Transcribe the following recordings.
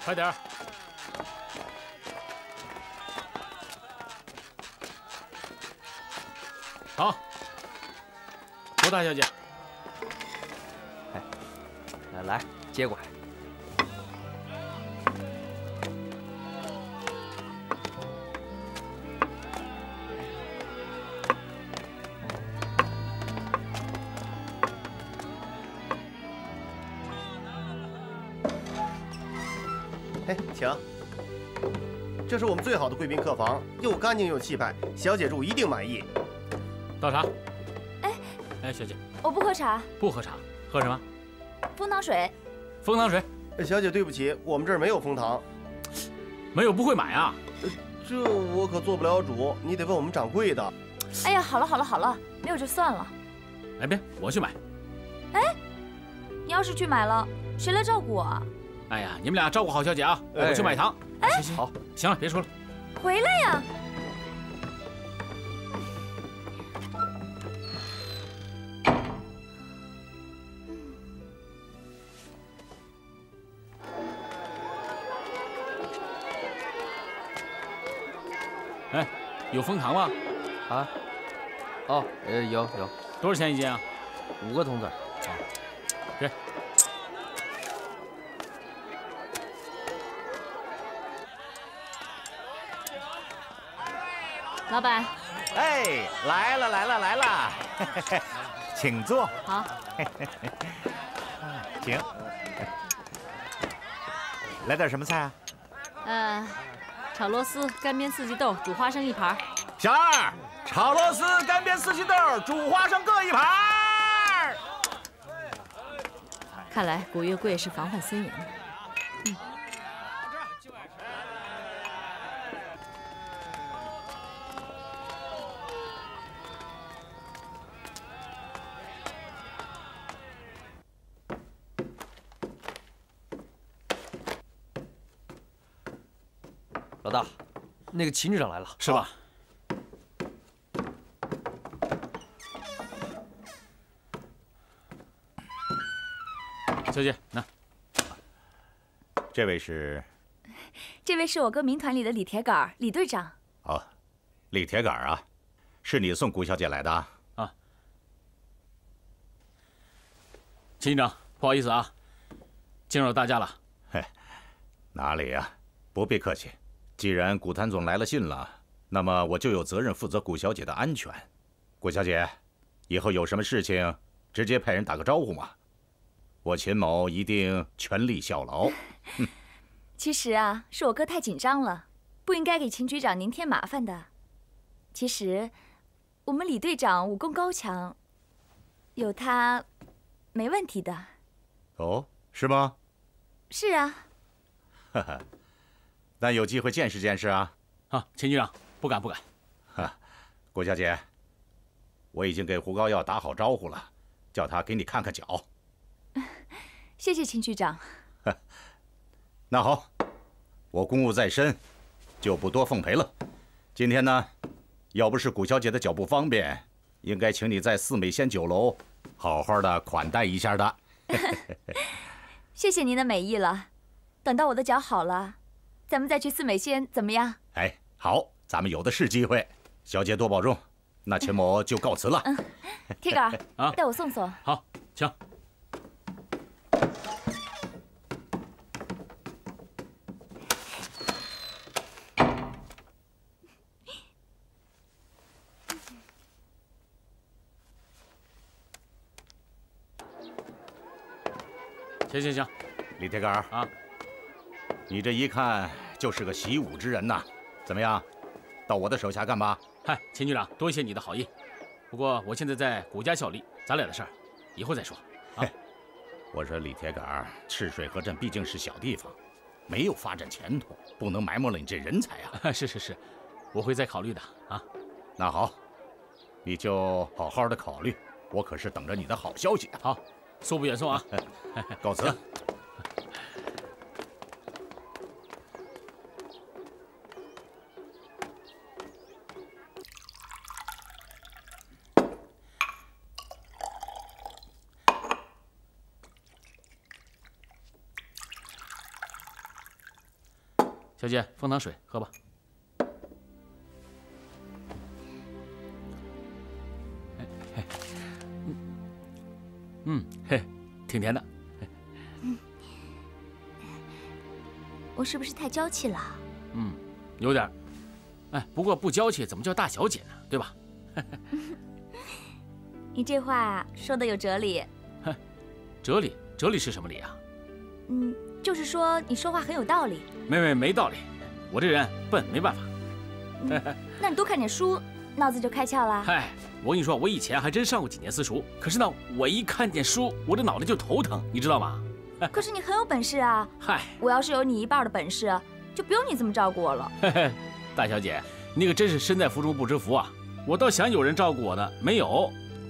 快点儿！好，郭大小姐， 来，接过来。 哎，请。这是我们最好的贵宾客房，又干净又气派，小姐住一定满意。 倒茶。 哎， 小姐， 我不喝茶。 不喝茶，喝什么？ 枫糖水。 枫糖水。 小姐，对不起，我们这儿没有枫糖。 没有不会买啊？ 这我可做不了主，你得问我们掌柜的。 哎呀，好了，没有就算了。 哎，别，我去买。 哎，你要是去买了，谁来照顾我啊？ 哎呀，你们俩照顾好小姐啊，我去买糖。 哎， 行，好，行了，别说了。 回来呀！ 哎，有枫糖吗？ 啊？哦，有。 多少钱一斤啊 ？5个铜子。 啊，给。 老板。 哎，来了，请坐。 好。 请。来点什么菜啊？ 炒螺丝、干煸四季豆、煮花生1盘。 小二，炒螺丝、干煸四季豆、煮花生各1盘。 看来古月贵是防范森严的。 老大，那个秦局长来了， 是吧？小姐，拿。 这位是？ 这位是我歌民团里的李铁杆，李队长。 哦，李铁杆啊，是你送谷小姐来的啊？ 啊。秦局长，不好意思啊，惊扰大家了。 嘿，哪里呀？不必客气。既然谷谭总来了信了，那么我就有责任负责谷小姐的安全。谷小姐，以后有什么事情，直接派人打个招呼嘛。我秦某一定全力效劳。 其实啊，是我哥太紧张了，不应该给秦局长您添麻烦的。其实，我们李队长武功高强，有他没问题的。 哦，是吗？ 是啊。 哈哈。那有机会见识见识啊！ 啊，秦局长，不敢。 哈，谷小姐，我已经给胡膏药打好招呼了，叫他给你看看脚。 谢谢秦局长。 那好，我公务在身，就不多奉陪了。今天呢，要不是谷小姐的脚不方便，应该请你在四美仙酒楼好好的款待一下的。 谢谢您的美意了。等到我的脚好了，咱们再去四美仙怎么样？ 哎，好，咱们有的是机会。小姐多保重。那秦某就告辞了。 铁杆啊，带我送送。 好，请。行， 李铁杆啊，你这一看就是个习武之人呐。怎么样，到我的手下干吧？ 嗨，秦局长，多谢你的好意。不过我现在在谷家效力，咱俩的事儿以后再说。啊， 我说李铁杆，赤水河镇毕竟是小地方，没有发展前途，不能埋没了你这人才啊。 是，我会再考虑的啊。 那好，你就好好的考虑，我可是等着你的好消息啊。 好。恕不远送啊！ 告辞。 小姐，枫糖水喝吧。嘿，挺甜的。 我是不是太娇气了？ 有点。哎，不过不娇气怎么叫大小姐呢？对吧？ 你这话说的有哲理。 哲理是什么理啊？ 就是说你说话很有道理。 没道理，我这人笨，没办法。 那你多看点书，脑子就开窍了。 嗨，我跟你说，我以前还真上过几年私塾，可是呢，我一看见书，我这脑袋就头疼，你知道吗？ 可是你很有本事啊！ 嗨， 我要是有你一半的本事，就不用你这么照顾我了。 大小姐，你可真是身在福中不知福啊！我倒想有人照顾我呢，没有。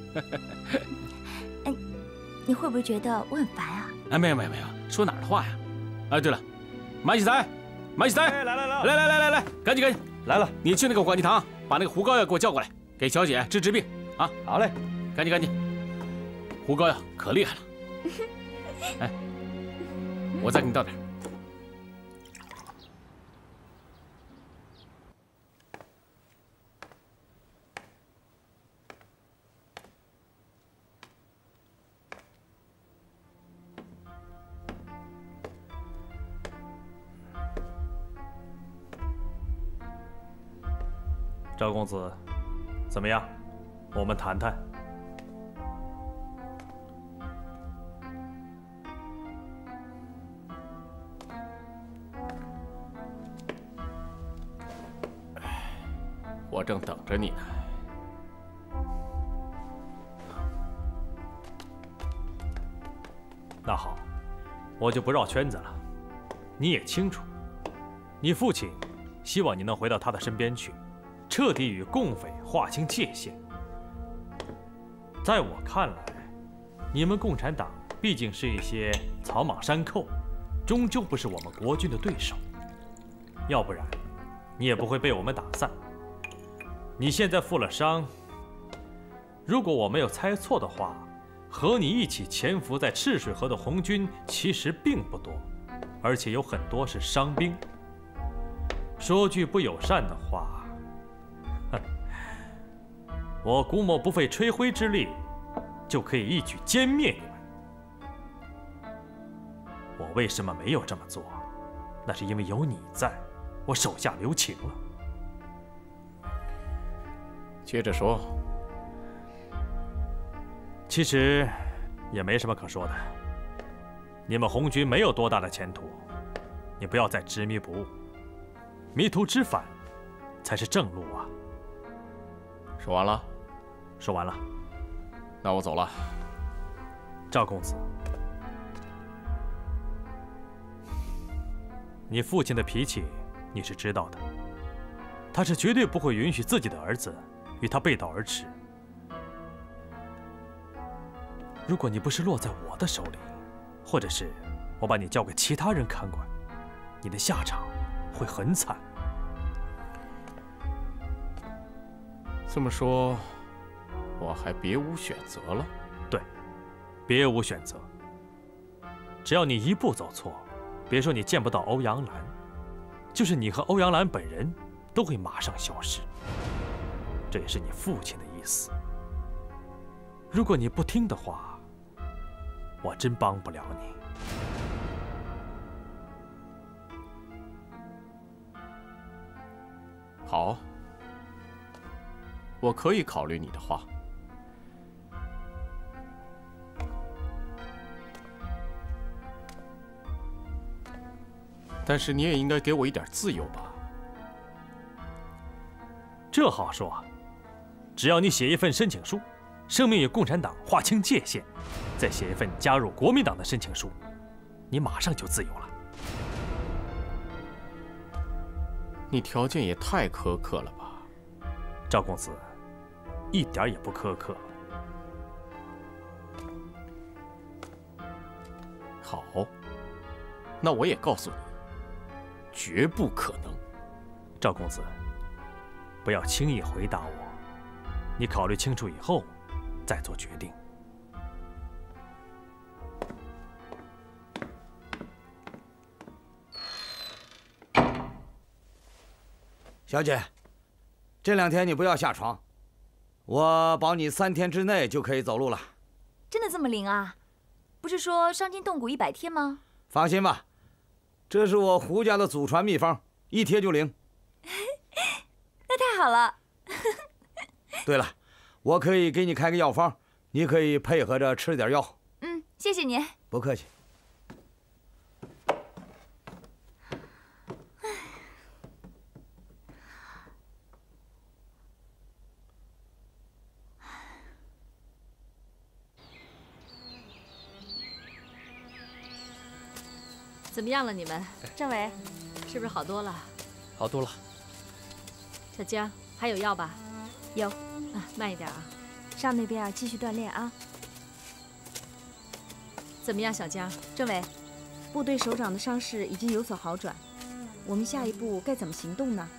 哎，你会不会觉得我很烦啊？ 哎，没有，说哪儿的话呀？哎，对了，马喜才，来，赶紧来了， 你去那个广济堂，把那个胡膏药给我叫过来，给小姐治病啊！ 好嘞， 赶紧，胡膏药可厉害了。哎，我再给你倒点。 赵公子，怎么样？我们谈谈。 我正等着你呢。 那好，我就不绕圈子了。你也清楚，你父亲希望你能回到他的身边去。彻底与共匪划清界限。在我看来，你们共产党毕竟是一些草莽山寇，终究不是我们国军的对手。要不然，你也不会被我们打散。你现在负了伤，如果我没有猜错的话，和你一起潜伏在赤水河的红军其实并不多，而且有很多是伤兵。说句不友善的话，我估摸不费吹灰之力，就可以一举歼灭你们。我为什么没有这么做？那是因为有你在，我手下留情了。 接着说。 其实也没什么可说的。你们红军没有多大的前途，你不要再执迷不悟，迷途知返才是正路啊。 说完了。 说完了， 那我走了。 赵公子，你父亲的脾气你是知道的，他是绝对不会允许自己的儿子与他背道而驰。如果你不是落在我的手里，或者是我把你交给其他人看管，你的下场会很惨。 这么说，我还别无选择了。 对，别无选择。只要你一步走错，别说你见不到欧阳兰，就是你和欧阳兰本人都会马上消失。这也是你父亲的意思。如果你不听的话，我真帮不了你。 好，我可以考虑你的话。但是你也应该给我一点自由吧？ 这好说，只要你写一份申请书，声明与共产党划清界限，再写一份加入国民党的申请书，你马上就自由了。 你条件也太苛刻了吧？ 赵公子，一点也不苛刻。 好，那我也告诉你，绝不可能。 赵公子，不要轻易回答我，你考虑清楚以后再做决定。 小姐，这2天你不要下床，我保你3天之内就可以走路了。 真的这么灵啊？不是说伤筋动骨100天吗？ 放心吧，这是我胡家的祖传秘方，1贴就灵。 那太好了。 对了，我可以给你开个药方，你可以配合着吃点药。 嗯，谢谢您。 不客气。 怎么样了你们？政委，是不是好多了？ 好多了。 小江，还有药吧？ 有。 啊，慢一点啊。 上那边继续锻炼啊。 怎么样，小江？ 政委，部队首长的伤势已经有所好转，我们下一步该怎么行动呢？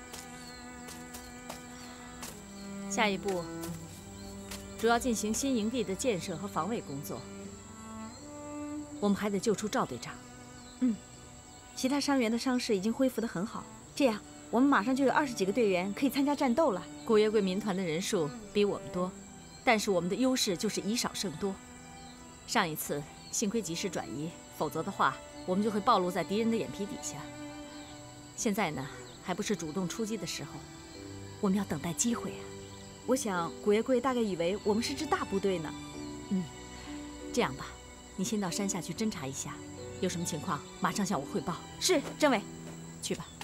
下一步主要进行新营地的建设和防卫工作。我们还得救出赵队长。 其他伤员的伤势已经恢复得很好，这样我们马上就有20几个队员可以参加战斗了。 古月桂民团的人数比我们多，但是我们的优势就是以少胜多。上一次幸亏及时转移，否则的话我们就会暴露在敌人的眼皮底下。现在呢，还不是主动出击的时候，我们要等待机会啊。 我想古月桂大概以为我们是支大部队呢。 这样吧，你先到山下去侦查一下。有什么情况，马上向我汇报。 是，政委。 去吧。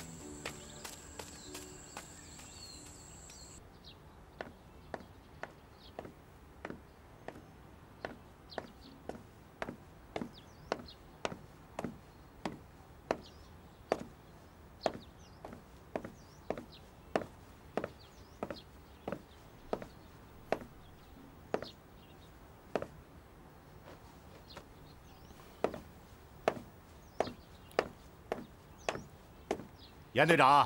严队长，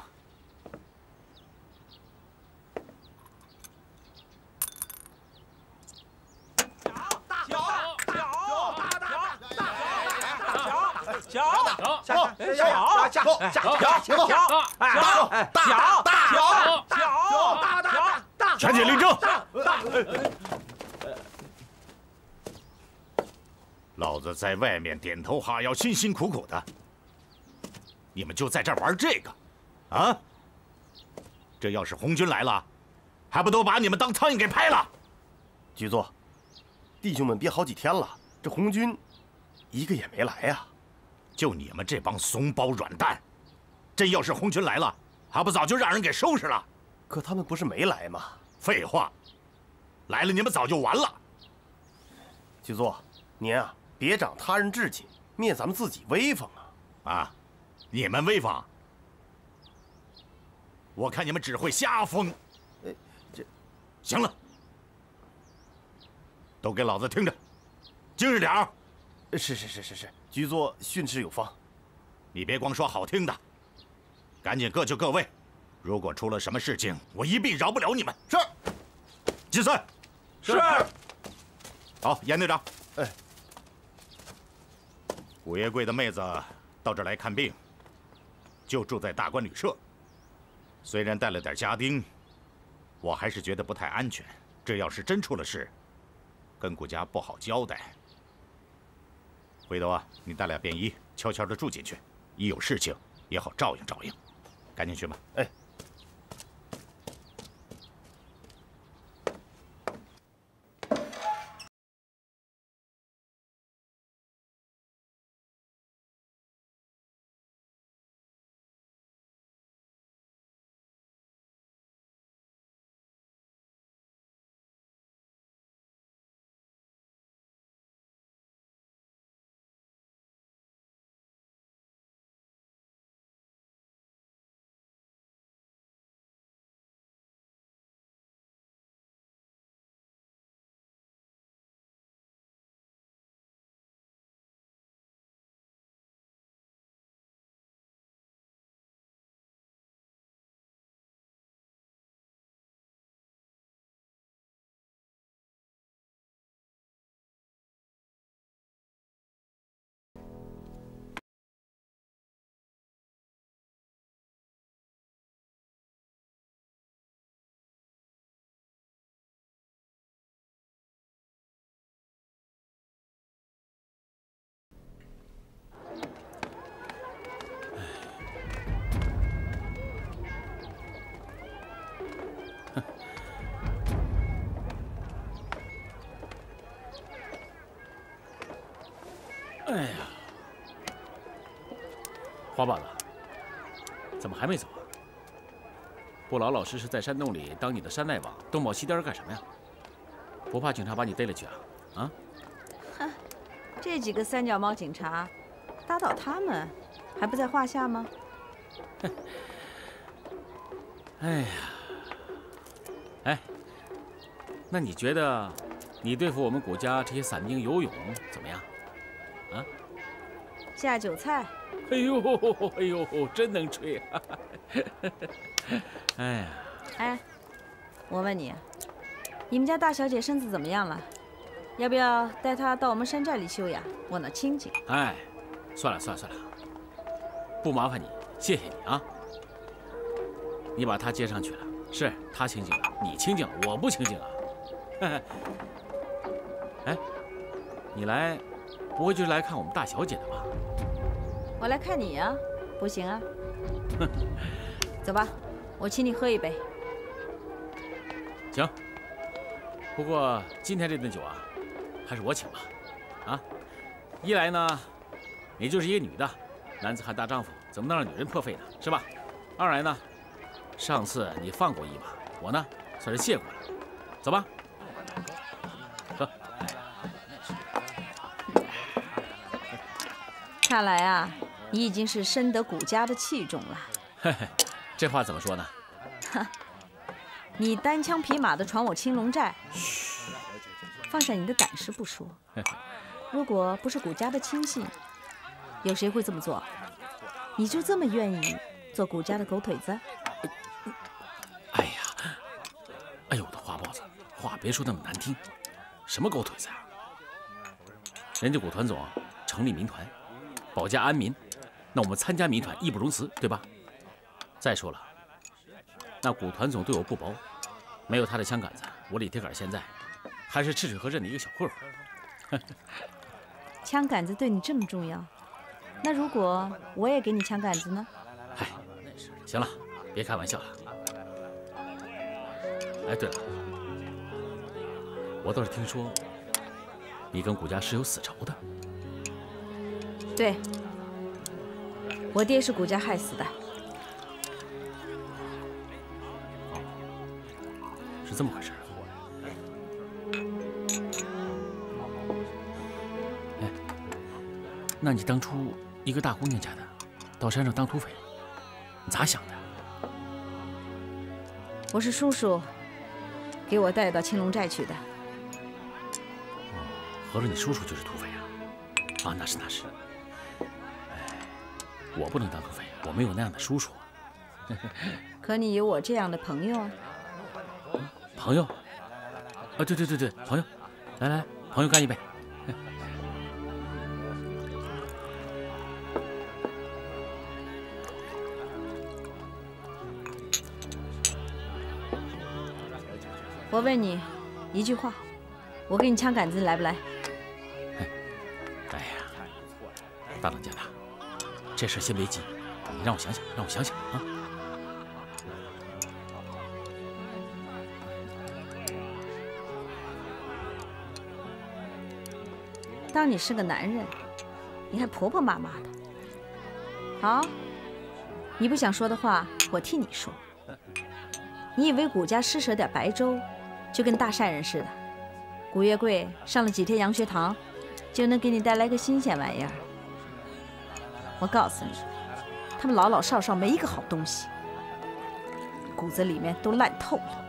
全体立正。老子在外面点头哈腰，辛辛苦苦的，你们就在这儿玩这个，啊？这要是红军来了，还不都把你们当苍蝇给拍了？ 局座，弟兄们憋好几天了，这红军一个也没来呀。 就你们这帮怂包软蛋，真要是红军来了，还不早就让人给收拾了？ 可他们不是没来吗？ 废话，来了你们早就完了。 局座，您啊，别长他人志气，灭咱们自己威风啊！ 啊，你们威风？我看你们只会瞎疯。 这， 行了，都给老子听着，精神点儿。 是，局座训斥有方。 你别光说好听的，赶紧各就各位。如果出了什么事情，我一并饶不了你们。 是。 计算。 是。 好，严队长。 哎。 古月贵的妹子到这儿来看病，就住在大观旅社。虽然带了点家丁，我还是觉得不太安全。这要是真出了事，跟顾家不好交代。回头啊，你带俩便衣，悄悄地住进去，一有事情也好照应照应。赶紧去吧。 哎。 哎呀，花豹子，怎么还没走啊？不老老实实在山洞里当你的山大王，东跑西颠干什么呀？不怕警察把你逮了去啊？啊？ 哼，这几个三脚猫警察，打倒他们还不在话下吗？ 哎呀，哎，那你觉得你对付我们谷家这些散兵游勇怎么样？啊？ 下酒菜。 哎呦哎呦，真能吹啊！哎呀， 哎，我问你，你们家大小姐身子怎么样了？要不要带她到我们山寨里休养？我那清静。 哎，算了，不麻烦你，谢谢你啊。你把她接上去了，是她清静了，你清静了，我不清静啊。哎，你来，不会就是来看我们大小姐的吧？ 我来看你呀，不行啊。走吧，我请你喝一杯。 行。不过今天这顿酒啊，还是我请吧。啊，一来呢，你就是一个女的，男子汉大丈夫，怎么能让女人破费呢？是吧？二来呢，上次你放过一马，我呢算是谢过了。走吧。喝。 看来啊，你已经是深得谷家的器重了。 嘿嘿，这话怎么说呢？ 哈，你单枪匹马的闯我青龙寨，放下你的胆识不说，如果不是谷家的亲信，有谁会这么做？你就这么愿意做谷家的狗腿子？ 哎呀，哎呦我的花豹子，话别说那么难听，什么狗腿子啊？人家谷团总成立民团，保家安民，那我们参加民团义不容辞，对吧？再说了，那谷团总对我不薄，没有他的枪杆子，我李铁杆现在还是赤水河镇的一个小混混。 枪杆子对你这么重要，那如果我也给你枪杆子呢？ 嗨，行了，别开玩笑了。哎，对了，我倒是听说你跟谷家是有死仇的。 对，我爹是谷家害死的。 是这么回事。哎，那你当初一个大姑娘家的，到山上当土匪，你咋想的？ 我是叔叔给我带到青龙寨去的。 哦，合着你叔叔就是土匪啊？啊，那是。哎，我不能当土匪，我没有那样的叔叔。 可你有我这样的朋友啊。 朋友，啊，对，朋友，来，朋友干一杯。 我问你一句话，我给你枪杆子，你来不来？ 哎呀，大当家的，这事先别急，你让我想想啊。 当你是个男人，你还婆婆妈妈的。好，你不想说的话，我替你说。你以为谷家施舍点白粥，就跟大善人似的？谷月桂上了几天洋学堂，就能给你带来个新鲜玩意儿？我告诉你，他们老老少少没一个好东西，骨子里面都烂透了。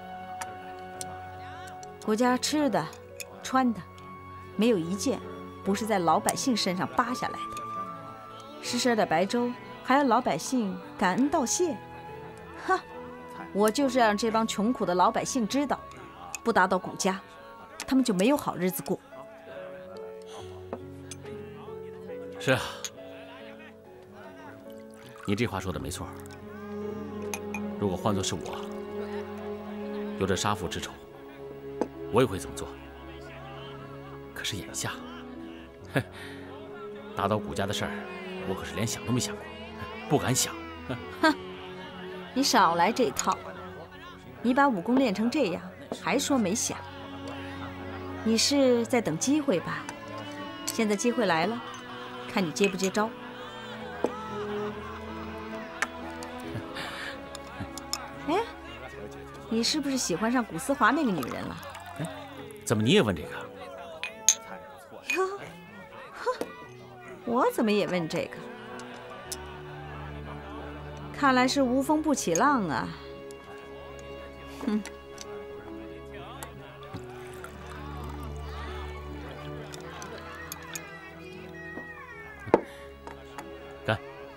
谷家吃的、穿的，没有一件不是在老百姓身上扒下来的。施舍点白粥，还要老百姓感恩道谢？哈！我就是让这帮穷苦的老百姓知道，不打倒谷家，他们就没有好日子过。 是啊，你这话说的没错。如果换作是我，有着杀父之仇，我也会这么做。可是眼下，哼，打倒谷家的事儿，我可是连想都没想过，不敢想。 哼，你少来这套！你把武功练成这样，还说没想？你是在等机会吧？现在机会来了， 看你接不接招。哎，你是不是喜欢上古思华那个女人了？ 怎么你也问这个？ 哟，哼，我怎么也问这个？看来是无风不起浪啊。哼。 干！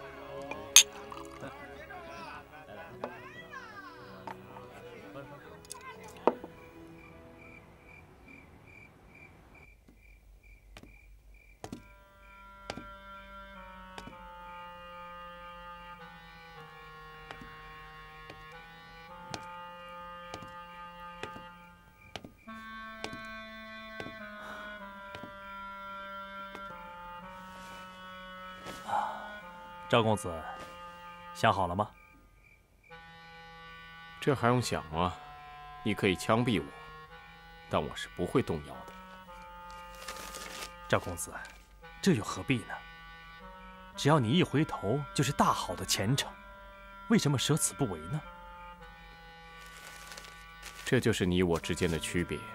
赵公子，想好了吗？ 这还用想啊？你可以枪毙我，但我是不会动摇的。 赵公子，这又何必呢？只要你一回头，就是大好的前程，为什么舍此不为呢？ 这就是你我之间的区别。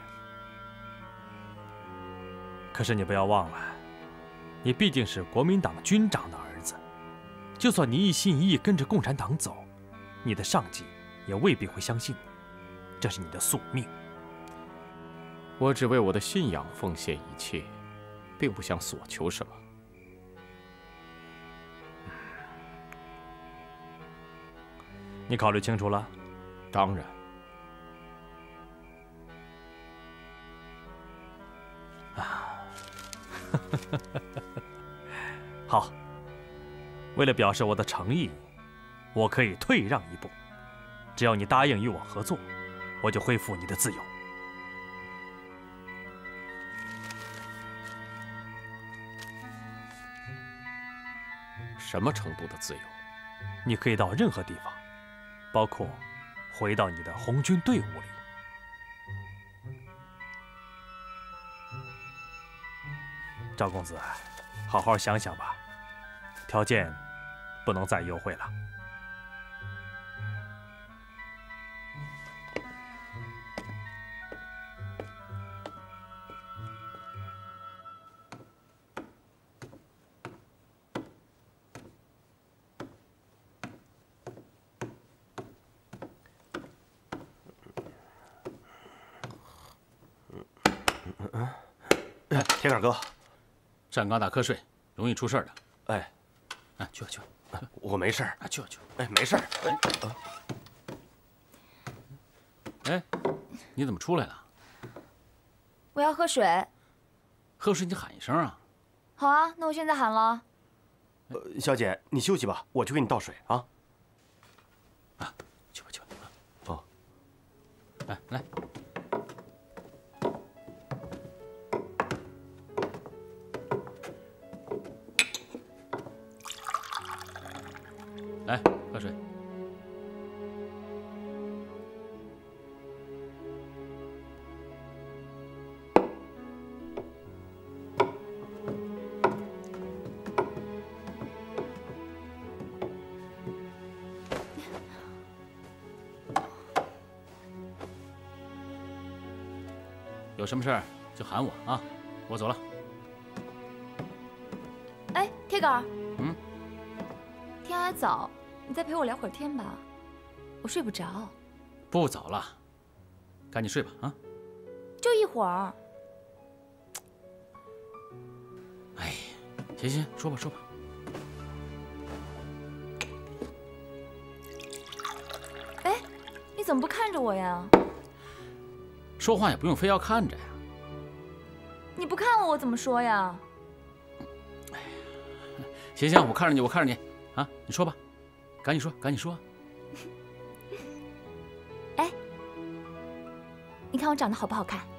可是你不要忘了，你毕竟是国民党军长的儿子，就算你一心一意跟着共产党走，你的上级也未必会相信你，这是你的宿命。 我只为我的信仰奉献一切，并不想索求什么。 你考虑清楚了？ 当然。 好，为了表示我的诚意，我可以退让一步。只要你答应与我合作，我就恢复你的自由。 什么程度的自由？ 你可以到任何地方，包括回到你的红军队伍里。赵公子，好好想想吧，条件不能再优惠了。 铁杆哥， 站岗打瞌睡，容易出事的。 哎， 去吧去吧， 我没事儿。 去吧去吧。 哎，没事儿。 哎，你怎么出来了？ 我要喝水。 喝水你喊一声啊。 好啊，那我现在喊了。 小姐，你休息吧，我去给你倒水啊。 去吧去吧。 哦。 来。来，喝水。有什么事儿就喊我啊，我走了。 哎，铁杆。 嗯。 天还早。你再陪我聊会儿天吧，我睡不着。 不早了，赶紧睡吧啊！ 就一会儿。 哎，行，说吧。 哎，你怎么不看着我呀？ 说话也不用非要看着呀。 你不看我，我怎么说呀？ 行，我看着你啊，你说吧。赶紧说！ 哎，你看我长得好不好看？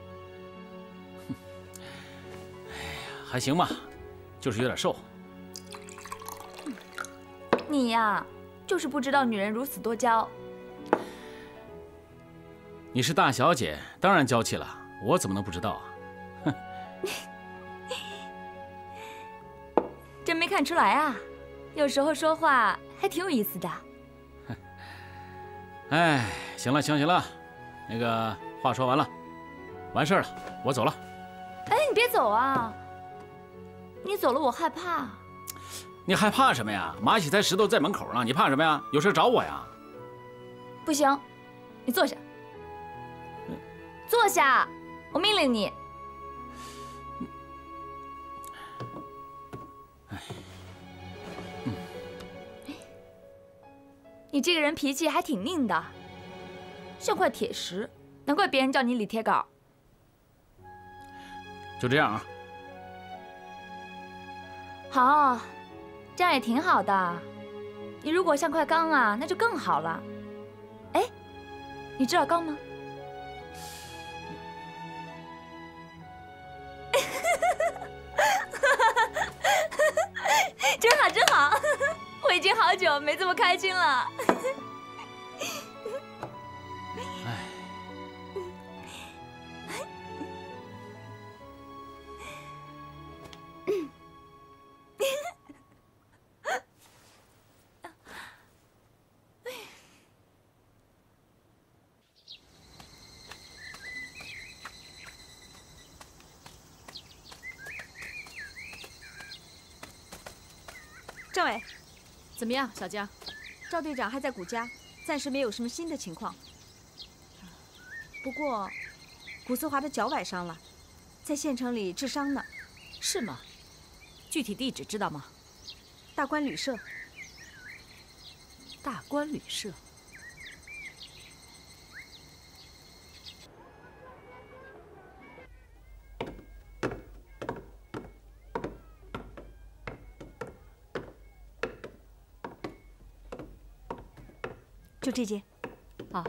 哎呀，还行吧，就是有点瘦。 你呀，就是不知道女人如此多娇。 你是大小姐，当然娇气了，我怎么能不知道啊？哼， 真看出来啊，有时候说话还挺有意思的。 哎，行了行了，那个话说完了，完事儿了，我走了。 哎，你别走啊！你走了我害怕。 你害怕什么呀？马喜才石头在门口呢，你怕什么呀？有事找我呀？ 不行，你坐下。坐下，我命令你。你这个人脾气还挺硬的，像块铁石，难怪别人叫你李铁杆。 就这样啊。 好，这样也挺好的。你如果像块钢啊，那就更好了。哎，你知道钢吗？真好，真好！我已经好久没这么开心了。 政委， 怎么样，小江？ 赵队长还在谷家，暂时没有什么新的情况。不过，谷思华的脚崴伤了，在县城里治伤呢。 是吗？具体地址知道吗？ 大观旅社。 大观旅社。 就这间。 啊。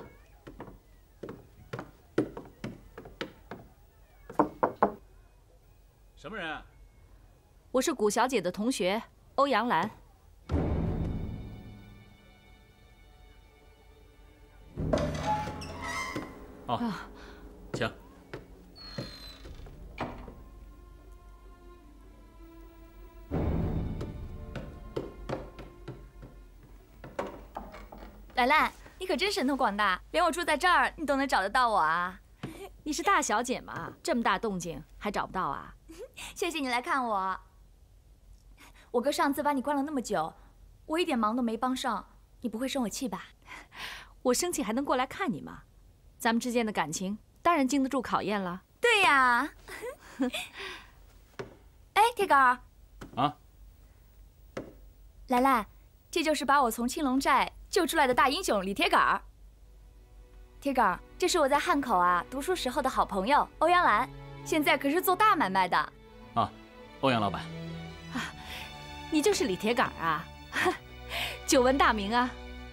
什么人？ 我是谷小姐的同学欧阳兰。 哦，请。 兰兰，你可真神通广大，连我住在这儿你都能找得到我啊！ 你是大小姐嘛，这么大动静还找不到啊？ 谢谢你来看我。我哥上次把你关了那么久，我一点忙都没帮上，你不会生我气吧？ 我生气还能过来看你吗？咱们之间的感情当然经得住考验了。 对呀。哎，铁杆儿。 啊。 兰兰，这就是把我从青龙寨救出来的大英雄李铁杆儿。铁杆儿，这是我在汉口啊读书时候的好朋友欧阳兰，现在可是做大买卖的。 啊，欧阳老板。 啊，你就是李铁杆儿啊？久闻大名啊。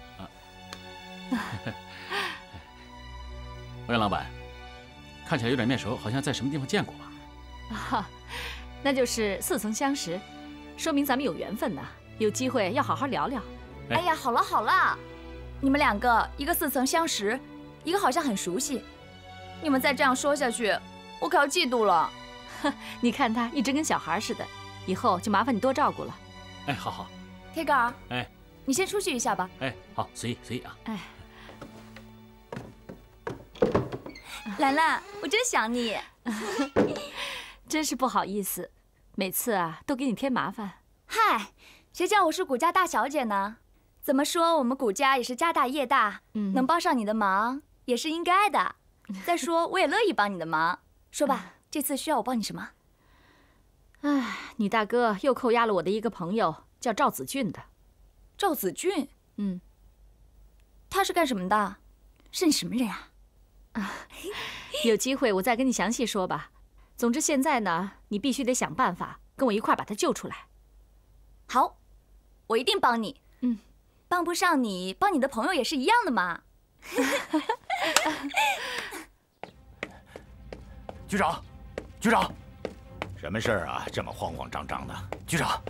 欧阳老板，看起来有点面熟，好像在什么地方见过吧？ 啊，那就是似曾相识，说明咱们有缘分呢。有机会要好好聊聊。 哎呀，好了好了，你们两个一个似曾相识，一个好像很熟悉，你们再这样说下去，我可要嫉妒了。 你看他一直跟小孩似的，以后就麻烦你多照顾了。 哎，好好。 铁杆儿， 哎， 你先出去一下吧。 哎，好，随意啊。 哎， 兰兰，我真想你。 真是不好意思，每次啊都给你添麻烦。 嗨，谁叫我是谷家大小姐呢？怎么说，我们谷家也是家大业大，能帮上你的忙也是应该的。再说，我也乐意帮你的忙。说吧，这次需要我帮你什么？ 哎，你大哥又扣押了我的一个朋友，叫赵子俊的。 赵子俊？ 嗯， 他是干什么的？是你什么人啊？ 啊，有机会我再跟你详细说吧。总之现在呢，你必须得想办法跟我一块把他救出来。 好，我一定帮你。帮不上你，帮你的朋友也是一样的嘛。 局长，局长，什么事儿啊？这么慌慌张张的，局长。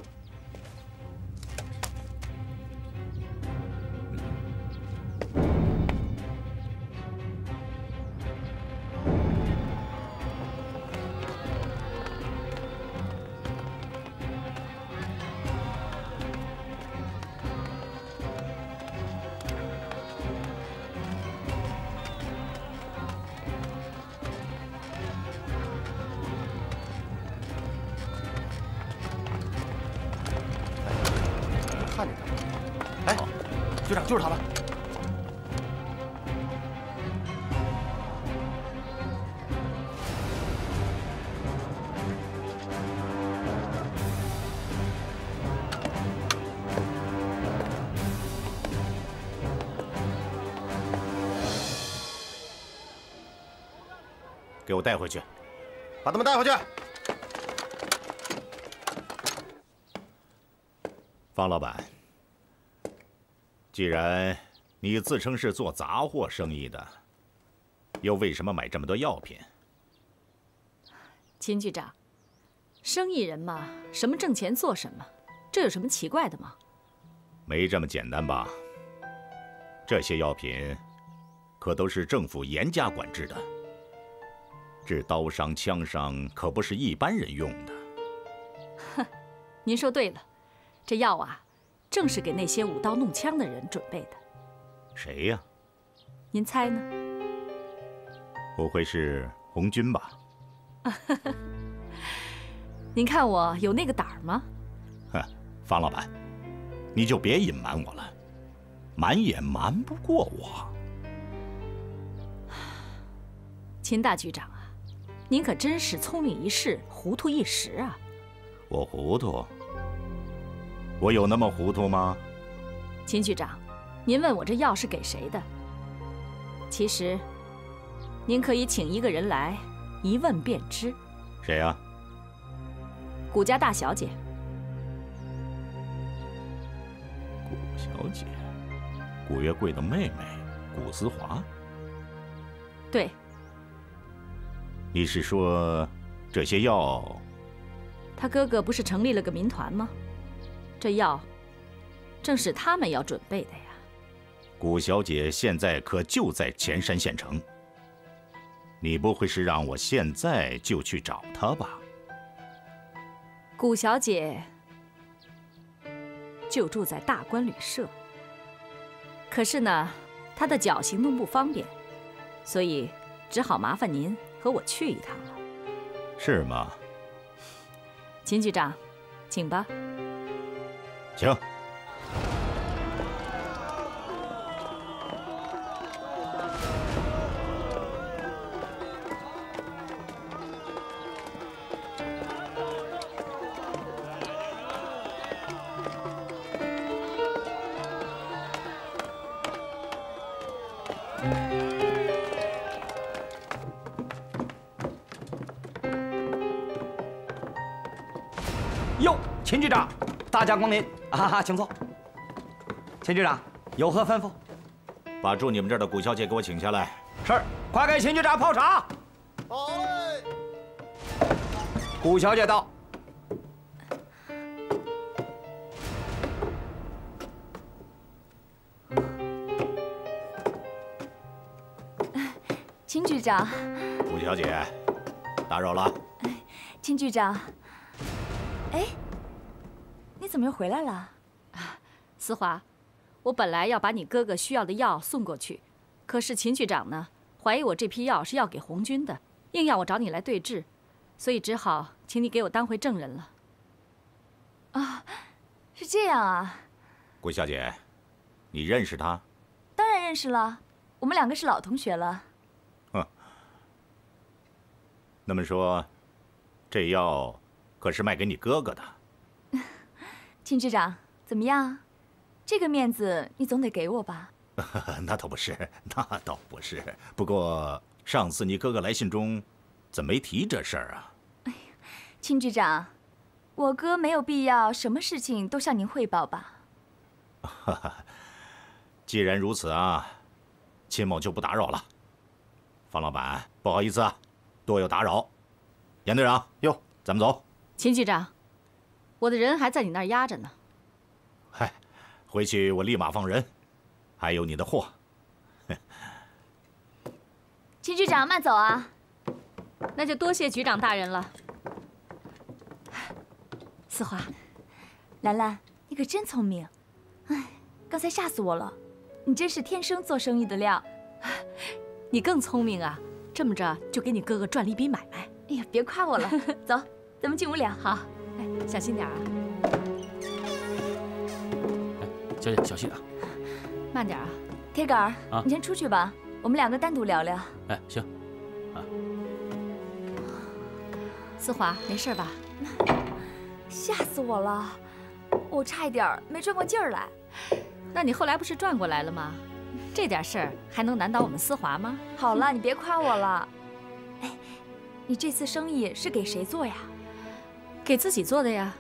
局长就是他了。 给我带回去， 把他们带回去。 方老板，既然你自称是做杂货生意的，又为什么买这么多药品？ 秦局长，生意人嘛，什么挣钱做什么，这有什么奇怪的吗？ 没这么简单吧？这些药品可都是政府严加管制的。治刀伤、枪伤可不是一般人用的。 哼，您说对了，这药啊，正是给那些舞刀弄枪的人准备的。 谁呀？ 您猜呢？ 不会是红军吧？ 您看我有那个胆儿吗？ 哼，方老板，你就别隐瞒我了，瞒也瞒不过我。 秦大局长啊，您可真是聪明一世，糊涂一时啊！ 我糊涂？我有那么糊涂吗？ 秦局长，您问我这药是给谁的？其实，您可以请一个人来，一问便知。 谁呀？ 谷家大小姐。 谷小姐，谷月贵的妹妹，谷思华。 对。 你是说这些药？ 他哥哥不是成立了个民团吗？这药正是他们要准备的呀。 谷小姐现在可就在前山县城，你不会是让我现在就去找她吧？ 谷小姐就住在大观旅社，可是呢，她的脚行动不方便，所以只好麻烦您和我去一趟了。 是吗？ 秦局长，请吧。 请。 哟，秦局长，大驾光临啊！请坐。秦局长有何吩咐？ 把住你们这儿的谷小姐给我请下来。 是，快给秦局长泡茶。 好嘞。 谷小姐到。 秦局长。 谷小姐，打扰了。 秦局长。哎，你怎么又回来了？ 思华，我本来要把你哥哥需要的药送过去，可是秦局长呢，怀疑我这批药是要给红军的，硬要我找你来对质，所以只好请你给我当回证人了。 啊，是这样啊。 谷小姐，你认识他？ 当然认识了，我们两个是老同学了。 哼。那么说，这药可是卖给你哥哥的。 秦局长，怎么样？这个面子你总得给我吧？ 那倒不是，那倒不是。不过上次你哥哥来信中，怎么没提这事儿啊？ 哎呀，秦局长，我哥没有必要什么事情都向您汇报吧？ 既然如此啊，秦某就不打扰了。方老板，不好意思啊，多有打扰。严队长，哟，咱们走。 秦局长，我的人还在你那儿压着呢。 嗨，回去我立马放人，还有你的货。 秦局长，慢走啊！ 那就多谢局长大人了。思华， 兰兰，你可真聪明。哎，刚才吓死我了。你真是天生做生意的料。 你更聪明啊！这么着就给你哥哥赚了一笔买卖。 哎呀，别夸我了，走，咱们进屋聊。 好，哎，小心点啊。 哎，小姐小心啊！ 慢点啊。 铁杆儿， 啊你先出去吧，我们两个单独聊聊。 哎，行。 思华，没事吧？ 吓死我了，我差一点儿没转过劲儿来。 那你后来不是转过来了吗？这点事儿还能难倒我们思华吗？ 好了，你别夸我了。哎，你这次生意是给谁做呀？ 给自己做的呀。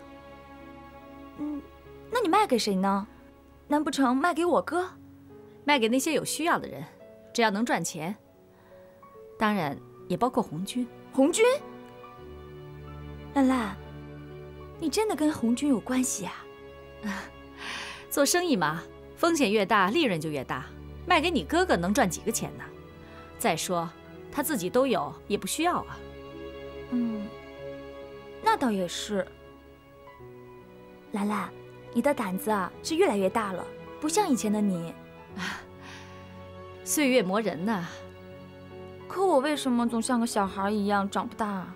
那你卖给谁呢？难不成卖给我哥？ 卖给那些有需要的人，只要能赚钱。当然也包括红军。 红军？兰兰，你真的跟红军有关系啊？ 做生意嘛，风险越大，利润就越大。卖给你哥哥能赚几个钱呢？再说他自己都有，也不需要啊。 那倒也是。兰兰，你的胆子啊是越来越大了，不像以前的你。 岁月磨人呐。 可我为什么总像个小孩一样长不大啊？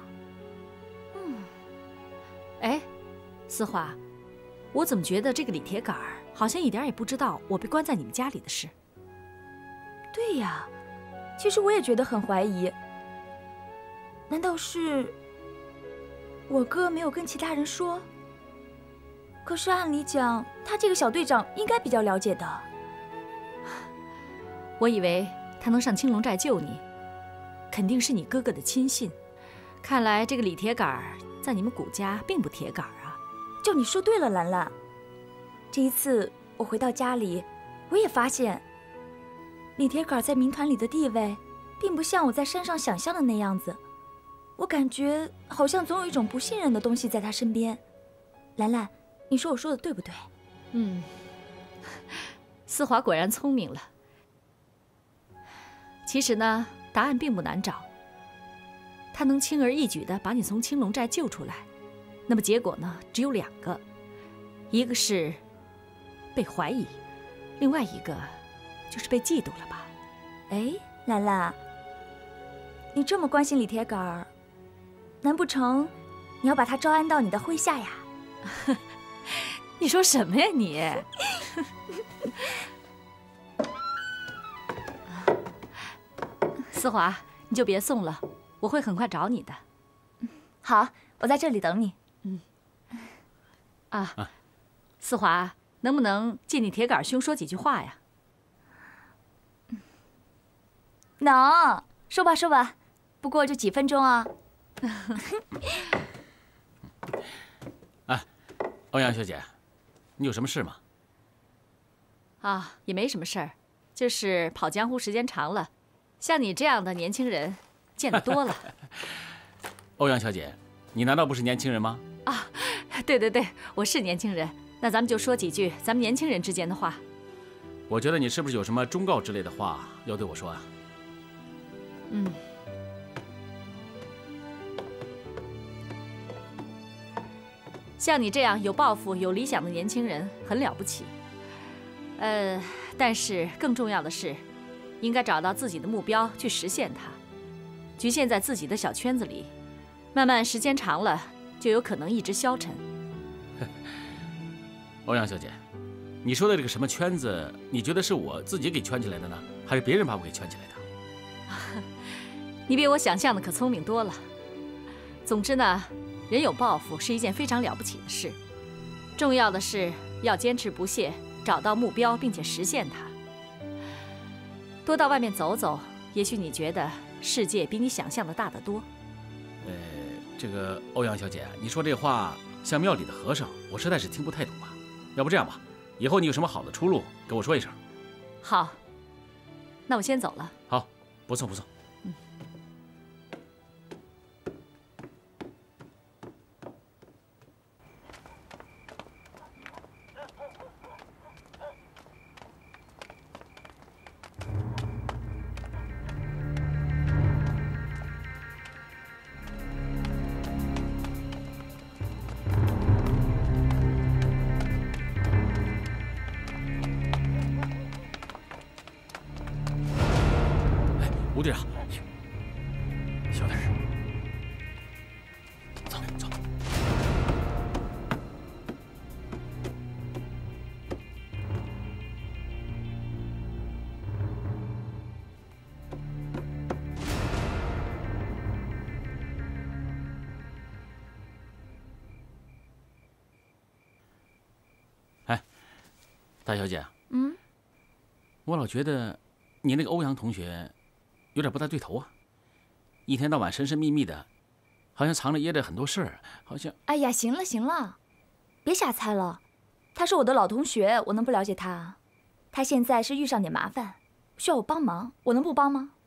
哎，思华，我怎么觉得这个李铁杆儿好像一点也不知道我被关在你们家里的事？ 对呀，其实我也觉得很怀疑。难道是我哥没有跟其他人说？可是按理讲，他这个小队长应该比较了解的。 我以为他能上青龙寨救你，肯定是你哥哥的亲信。看来这个李铁杆儿在你们谷家并不铁杆啊。 就你说对了，兰兰。这一次我回到家里，我也发现李铁杆在民团里的地位，并不像我在山上想象的那样子。我感觉好像总有一种不信任的东西在他身边。兰兰，你说我说的对不对？ 思华果然聪明了。其实呢，答案并不难找。他能轻而易举地把你从青龙寨救出来，那么结果呢，只有2个，一个是被怀疑，另外一个就是被嫉妒了吧？ 哎，兰兰，你这么关心李铁杆儿，难不成你要把他招安到你的麾下呀？ 你说什么呀你？思华，你就别送了，我会很快找你的。 好，我在这里等你。 思华，能不能借你铁杆兄说几句话呀？ 能，说吧说吧，不过就几分钟啊。 欧阳小姐，你有什么事吗？ 也没什么事儿，就是跑江湖时间长了，像你这样的年轻人见得多了。 欧阳小姐，你难道不是年轻人吗？ 对对对，我是年轻人。那咱们就说几句咱们年轻人之间的话。 我觉得你是不是有什么忠告之类的话要对我说啊？ 像你这样有抱负、有理想的年轻人很了不起。但是更重要的是，应该找到自己的目标去实现它。局限在自己的小圈子里，慢慢时间长了，就有可能意志消沉。 欧阳小姐，你说的这个什么圈子，你觉得是我自己给圈起来的呢，还是别人把我给圈起来的？ 你比我想象的可聪明多了。总之呢，人有抱负是一件非常了不起的事，重要的是要坚持不懈，找到目标并且实现它。多到外面走走，也许你觉得世界比你想象的大得多。 这个欧阳小姐，你说这话像庙里的和尚，我实在是听不太懂啊。要不这样吧，以后你有什么好的出路，跟我说一声。 好，那我先走了。 好，不送不送。吴队长，小点声，走走。 大小姐， 嗯， 我老觉得你那个欧阳同学有点不大对头啊，一天到晚神神秘秘的，好像藏着掖着很多事儿，好像…… 哎呀，行了行了，别瞎猜了。他是我的老同学，我能不了解他？他现在是遇上点麻烦，需要我帮忙，我能不帮吗？